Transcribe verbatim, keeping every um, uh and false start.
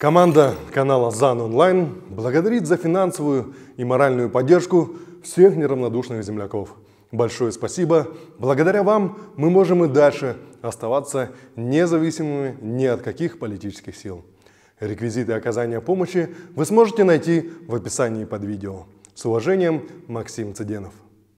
Команда канала ЗАН Онлайн благодарит за финансовую и моральную поддержку всех неравнодушных земляков. Большое спасибо. Благодаря вам мы можем и дальше оставаться независимыми ни от каких политических сил. Реквизиты оказания помощи вы сможете найти в описании под видео. С уважением, Максим Цыденов.